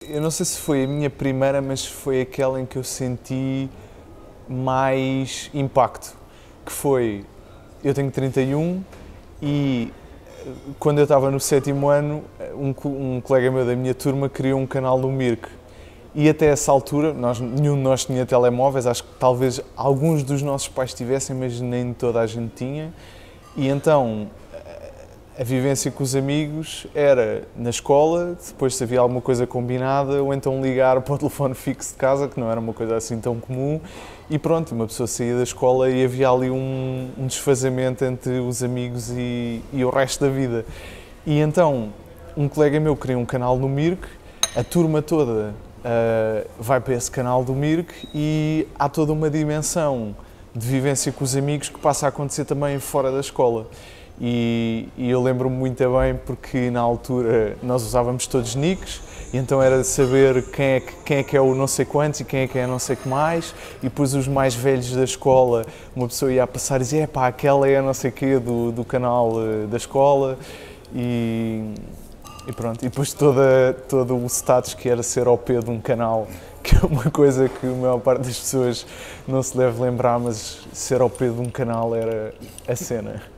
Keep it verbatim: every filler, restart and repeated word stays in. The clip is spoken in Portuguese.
Eu não sei se foi a minha primeira, mas foi aquela em que eu senti mais impacto, que foi, eu tenho trinta e um e quando eu estava no sétimo ano, um, um colega meu da minha turma criou um canal no Mirk. E até essa altura, nós, nenhum de nós tinha telemóveis, acho que talvez alguns dos nossos pais tivessem, mas nem toda a gente tinha. E então a vivência com os amigos era na escola, depois se havia alguma coisa combinada, ou então ligar para o telefone fixo de casa, que não era uma coisa assim tão comum, e pronto, uma pessoa saía da escola e havia ali um, um desfazamento entre os amigos e, e o resto da vida. E então um colega meu criou um canal no Mirk, a turma toda uh, vai para esse canal do Mirk e há toda uma dimensão de vivência com os amigos que passa a acontecer também fora da escola. E, e eu lembro-me muito bem porque na altura nós usávamos todos nicks e então era de saber quem é, que, quem é que é o não sei quantos e quem é que é não sei que mais, e depois os mais velhos da escola, uma pessoa ia a passar e dizia, epá, aquela é a não sei quê do, do canal uh, da escola, e, e pronto, e depois toda, todo o status que era ser O P de um canal, que é uma coisa que a maior parte das pessoas não se deve lembrar, mas ser O P de um canal era a cena.